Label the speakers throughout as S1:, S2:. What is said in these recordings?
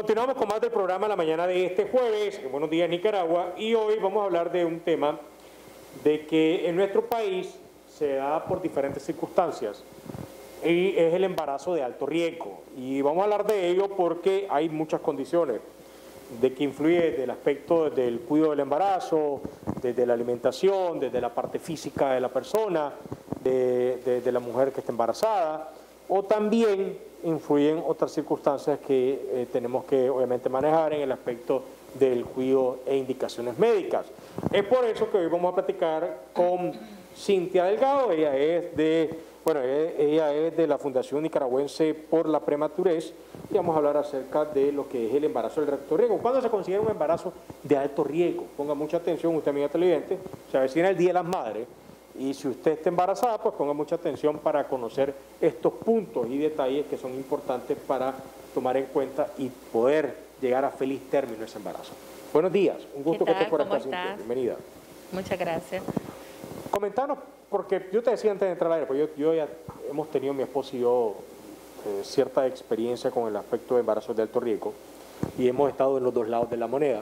S1: Continuamos con más del programa la mañana de este jueves, en Buenos Días Nicaragua, y hoy vamos a hablar de un tema de que en nuestro país se da por diferentes circunstancias y es el embarazo de alto riesgo. Y vamos a hablar de ello porque hay muchas condiciones de que influye desde el aspecto del cuidado del embarazo, desde la alimentación, desde la parte física de la persona, de la mujer que está embarazada, o también influyen otras circunstancias que tenemos que obviamente manejar en el aspecto del cuidado e indicaciones médicas. Es por eso que hoy vamos a platicar con Cintia Delgado. Ella es de la Fundación Nicaragüense por la Prematurez, y vamos a hablar acerca de lo que es el embarazo de alto riesgo. ¿Cuándo se considera un embarazo de alto riesgo? Ponga mucha atención, usted amiga televidente, se avecina el Día de las Madres, y si usted está embarazada, pues ponga mucha atención para conocer estos puntos y detalles que son importantes para tomar en cuenta y poder llegar a feliz término ese embarazo. Buenos días, un gusto que estés por acá, Cintia. Bienvenida.
S2: Muchas gracias.
S1: Comentanos, porque yo te decía antes de entrar al aire, pues yo ya hemos tenido, mi esposo y yo, cierta experiencia con el aspecto de embarazos de alto riesgo, y hemos estado en los dos lados de la moneda.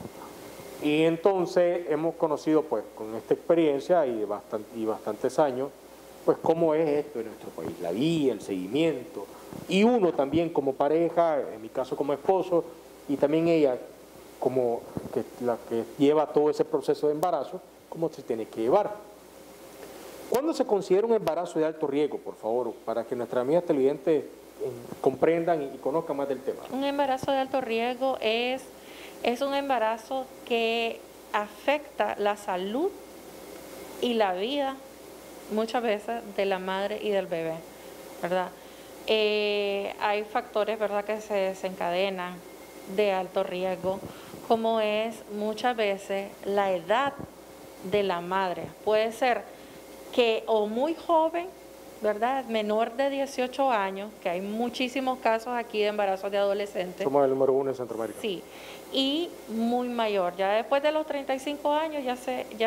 S1: Y entonces hemos conocido, pues, con esta experiencia y bastantes años, pues, cómo es esto en nuestro país, la guía, el seguimiento, y uno también como pareja, en mi caso como esposo, y también ella como la que lleva todo ese proceso de embarazo, cómo se tiene que llevar. ¿Cuándo se considera un embarazo de alto riesgo, por favor, para que nuestras amigas televidentes comprendan y conozcan más del tema?
S2: Un embarazo de alto riesgo es un embarazo que afecta la salud y la vida muchas veces de la madre y del bebé, ¿verdad? Hay factores, ¿verdad?, que se desencadenan de alto riesgo, como es muchas veces la edad de la madre. Puede ser que o muy joven, ¿verdad?, menor de 18 años, que hay muchísimos casos aquí de embarazos de adolescentes.
S1: Somos el número 1 en Centroamérica.
S2: Sí, y muy mayor. Ya después de los 35 años ya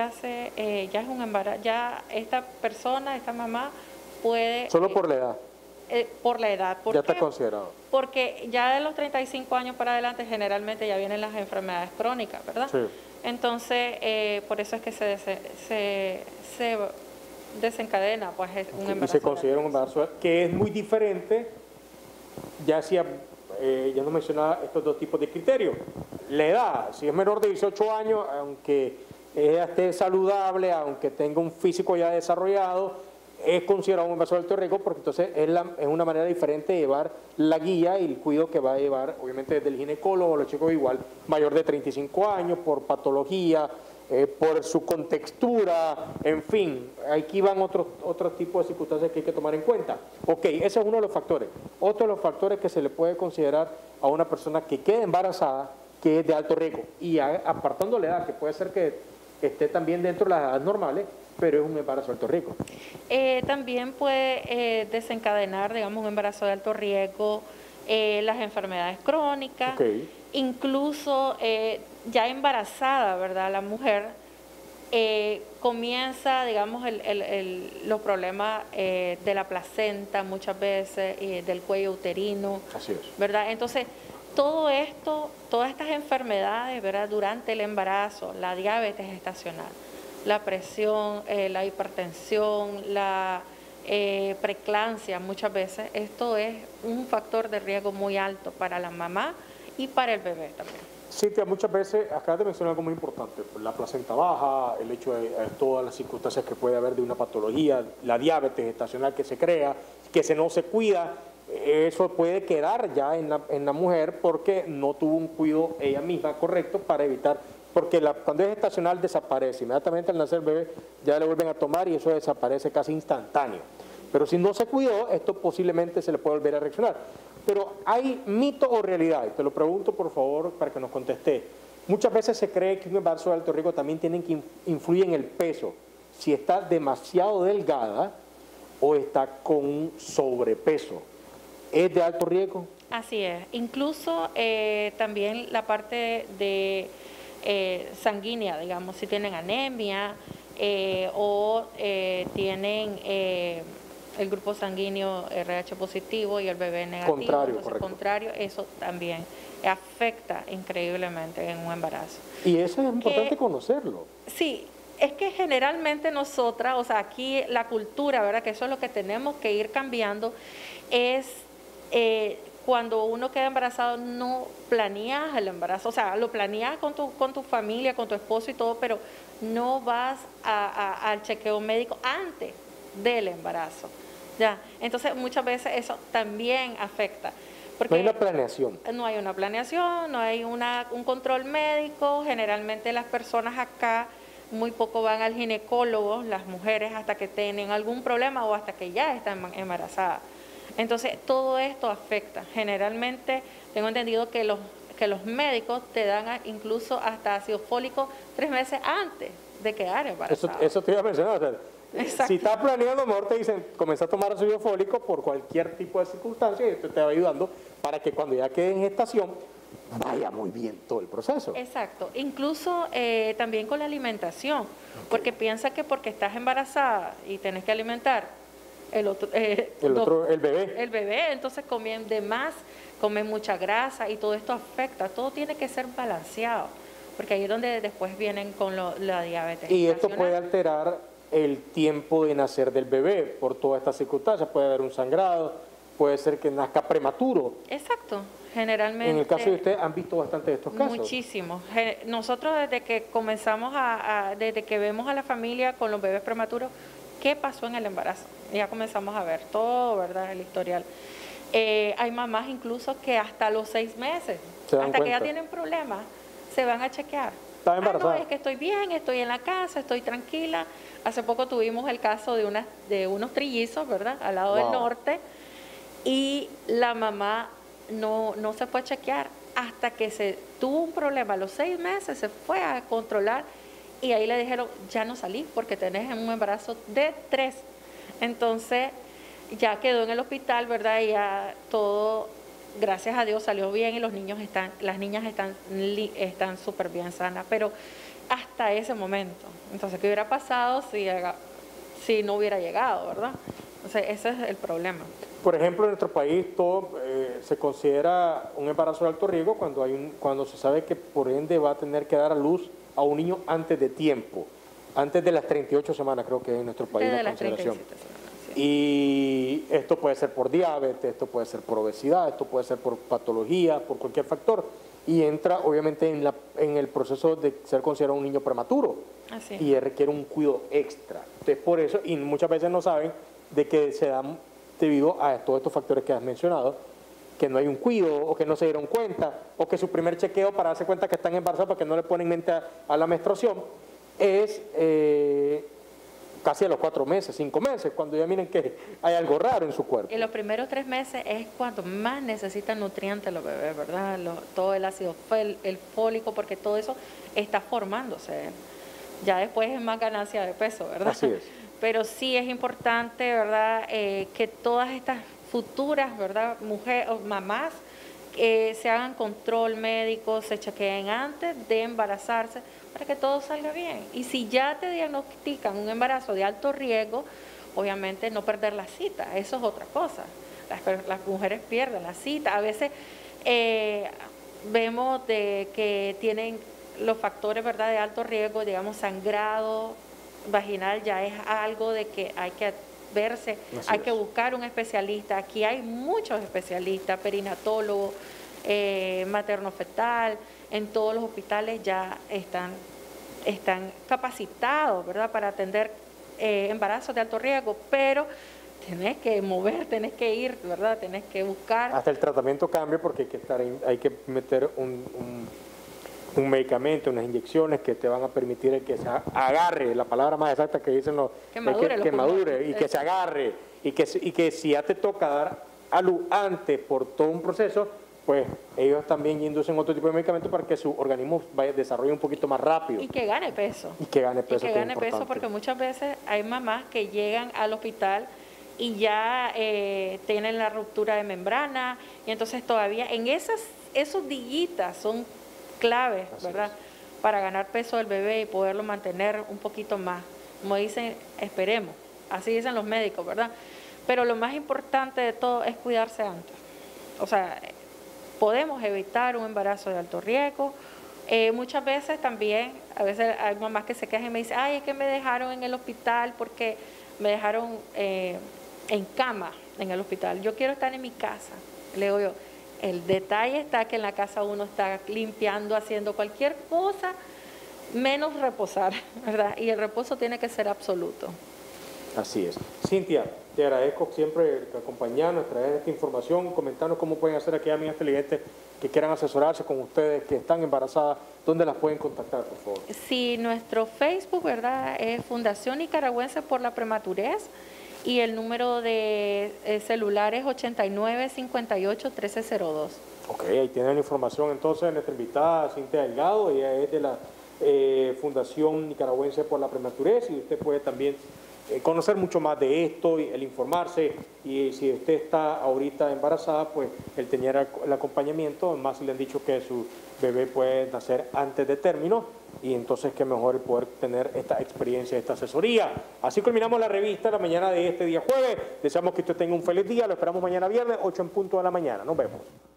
S2: es un embarazo, ya esta persona, esta mamá puede...
S1: Solo por la edad.
S2: Por la edad. ¿Por
S1: ya
S2: qué?
S1: está considerado.
S2: Porque ya de los 35 años para adelante generalmente ya vienen las enfermedades crónicas, ¿verdad?
S1: Sí.
S2: Entonces, por eso es que se desencadena, pues, es un embarazo.
S1: Y se considera un embarazo que es muy diferente, ya no mencionaba estos dos tipos de criterios. La edad, si es menor de 18 años, aunque ella esté saludable, aunque tenga un físico ya desarrollado, es considerado un embarazo de alto riesgo, porque entonces es una manera diferente de llevar la guía y el cuidado que va a llevar, obviamente, desde el ginecólogo, los chicos igual, mayor de 35 años, por patología, por su contextura, en fin, aquí van otros tipos de circunstancias que hay que tomar en cuenta. Ok, ese es uno de los factores. Otro de los factores que se le puede considerar a una persona que quede embarazada, que es de alto riesgo, y apartando la edad, que puede ser que esté también dentro de las edades normales, pero es un embarazo de alto riesgo.
S2: También puede desencadenar, digamos, un embarazo de alto riesgo, las enfermedades crónicas, incluso ya embarazada, ¿verdad? La mujer comienza, digamos, los problemas de la placenta muchas veces, del cuello uterino.
S1: Así es.
S2: ¿Verdad? Entonces, todo esto, todas estas enfermedades, ¿verdad?, durante el embarazo, la diabetes gestacional, la presión, la hipertensión, la preeclampsia, muchas veces, esto es un factor de riesgo muy alto para la mamá y para el bebé también.
S1: Cintia, muchas veces, acabas de mencionar algo muy importante, la placenta baja, el hecho de todas las circunstancias que puede haber de una patología, la diabetes gestacional que se crea, que no se cuida, eso puede quedar ya en la mujer porque no tuvo un cuidado ella misma correcto para evitar, porque cuando es gestacional desaparece, inmediatamente al nacer el bebé ya le vuelven a tomar y eso desaparece casi instantáneo. Pero si no se cuidó, esto posiblemente se le puede volver a reaccionar. Pero ¿hay mito o realidad? Y te lo pregunto, por favor, para que nos conteste. Muchas veces se cree que un embarazo de alto riesgo también tiene que influir en el peso. Si está demasiado delgada o está con un sobrepeso, ¿es de alto riesgo?
S2: Así es. Incluso también la parte de sanguínea, digamos, si tienen anemia o tienen el grupo sanguíneo RH positivo y el bebé negativo.
S1: Contrario,
S2: entonces,
S1: correcto.
S2: contrario, eso también afecta increíblemente en un embarazo.
S1: Y eso es importante conocerlo.
S2: Sí, es que generalmente nosotras, o sea, aquí la cultura, ¿verdad? Que eso es lo que tenemos que ir cambiando, es cuando uno queda embarazado no planeas el embarazo, o sea, lo planeas con tu familia, con tu esposo y todo, pero no vas al chequeo médico antes del embarazo, ¿ya? Entonces muchas veces eso también afecta. Porque
S1: No hay una planeación.
S2: no hay una planeación, no hay un control médico. Generalmente las personas acá muy poco van al ginecólogo, las mujeres, hasta que tienen algún problema o hasta que ya están embarazadas. Entonces todo esto afecta. Generalmente tengo entendido que los médicos te dan incluso hasta ácido fólico 3 meses antes de quedar embarazada.
S1: Eso te iba a mencionar. O sea,
S2: Exacto.
S1: si estás planeando, mejor te dicen, comienza a tomar ácido fólico por cualquier tipo de circunstancia y esto te va ayudando para que cuando ya quede en gestación vaya muy bien todo el proceso.
S2: Exacto. Incluso también con la alimentación, porque piensa que porque estás embarazada y tenés que alimentar el
S1: bebé.
S2: El bebé, entonces comen de más, comen mucha grasa y todo esto afecta. Todo tiene que ser balanceado, porque ahí es donde después vienen con la diabetes.
S1: Y esto
S2: gestacional.
S1: puede alterar el tiempo de nacer del bebé por todas estas circunstancias. Puede haber un sangrado, puede ser que nazca prematuro.
S2: Exacto, generalmente.
S1: En el caso de usted, ¿han visto bastante de estos casos?
S2: Muchísimo. Nosotros desde que comenzamos desde que vemos a la familia con los bebés prematuros, ¿qué pasó en el embarazo? Ya comenzamos a ver todo, ¿verdad? El historial. Hay mamás incluso que hasta los 6 meses, hasta que ya tienen problemas, se van a chequear.
S1: ¿Está embarazada?
S2: No, es que estoy bien, estoy en la casa, estoy tranquila. Hace poco tuvimos el caso de unos trillizos, ¿verdad? Al lado del norte. Y la mamá no se fue a chequear hasta que se tuvo un problema. A los 6 meses se fue a controlar y ahí le dijeron, ya no salí porque tenés un embarazo de 3. Entonces ya quedó en el hospital, ¿verdad? Y ya todo, gracias a Dios, salió bien y las niñas están súper bien sanas. Pero hasta ese momento. Entonces, ¿qué hubiera pasado si no hubiera llegado, verdad? Entonces, ese es el problema.
S1: Por ejemplo, en nuestro país todo se considera un embarazo de alto riesgo cuando se sabe que por ende va a tener que dar a luz a un niño antes de tiempo, antes de las 38 semanas, creo que es en nuestro país la consideración.
S2: 37 semanas, sí.
S1: Y esto puede ser por diabetes, esto puede ser por obesidad, esto puede ser por patología, por cualquier factor. Y entra obviamente en el proceso de ser considerado un niño prematuro.
S2: Así.
S1: Y requiere un cuidado extra. Entonces por eso, y muchas veces no saben de que se dan debido a todos estos factores que has mencionado, que no hay un cuidado o que no se dieron cuenta, o que su primer chequeo para darse cuenta que están embarazados porque no le ponen mente a la menstruación, es casi a los 4 meses, 5 meses, cuando ya miren que hay algo raro en su cuerpo.
S2: En los primeros 3 meses es cuando más necesitan nutrientes los bebés, ¿verdad? Todo el ácido, el fólico, porque todo eso está formándose. Ya después es más ganancia de peso, ¿verdad?
S1: Así es.
S2: Pero sí es importante, ¿verdad? Que todas estas futuras, ¿verdad? Mujeres o mamás se hagan control médico, se chequeen antes de embarazarse para que todo salga bien. Y si ya te diagnostican un embarazo de alto riesgo, obviamente no perder la cita, eso es otra cosa. Las mujeres pierden la cita. A veces vemos que tienen los factores, ¿verdad?, de alto riesgo, digamos, sangrado vaginal, ya es algo de que hay que verse, hay que buscar un especialista. Aquí hay muchos especialistas, perinatólogos, materno-fetal, en todos los hospitales ya están capacitados, ¿verdad?, para atender embarazos de alto riesgo, pero tenés que mover, tenés que ir, ¿verdad?, tenés que buscar.
S1: Hasta el tratamiento cambia porque hay que meter un medicamento, unas inyecciones que te van a permitir que se agarre, la palabra más exacta que dicen los
S2: que madure
S1: y que se agarre, y que si ya te toca dar a luz antes por todo un proceso, pues ellos también inducen otro tipo de medicamentos para que su organismo desarrolle un poquito más rápido.
S2: Y que gane peso.
S1: Y que gane peso.
S2: Y que gane peso, porque muchas veces hay mamás que llegan al hospital y ya tienen la ruptura de membrana, y entonces todavía en esos días son claves, ¿verdad?, para ganar peso del bebé y poderlo mantener un poquito más. Como dicen, esperemos, así dicen los médicos, ¿verdad? pero lo más importante de todo es cuidarse antes. O sea, podemos evitar un embarazo de alto riesgo. Muchas veces también, a veces hay mamás que se quejan y me dicen, ay, es que me dejaron en el hospital porque me dejaron en cama en el hospital. Yo quiero estar en mi casa. Le digo yo, el detalle está que en la casa uno está limpiando, haciendo cualquier cosa, menos reposar, ¿verdad? Y el reposo tiene que ser absoluto.
S1: Así es. Cintia, te agradezco siempre acompañarnos, traer esta información, comentarnos cómo pueden hacer aquellas amigas televidentes que quieran asesorarse con ustedes, que están embarazadas, ¿dónde las pueden contactar, por favor?
S2: Sí, nuestro Facebook, ¿verdad? Es Fundación Nicaragüense por la Prematurez y el número de celular es 8958-1302.
S1: Ok, ahí tienen la información entonces de nuestra invitada Cintia Delgado, ella es de la Fundación Nicaragüense por la Prematurez y usted puede también conocer mucho más de esto, y el informarse, y si usted está ahorita embarazada, pues el tener el acompañamiento, más le han dicho que su bebé puede nacer antes de término, y entonces qué mejor el poder tener esta experiencia, esta asesoría. Así culminamos la revista la mañana de este día jueves. Deseamos que usted tenga un feliz día, lo esperamos mañana viernes, 8 en punto de la mañana. Nos vemos.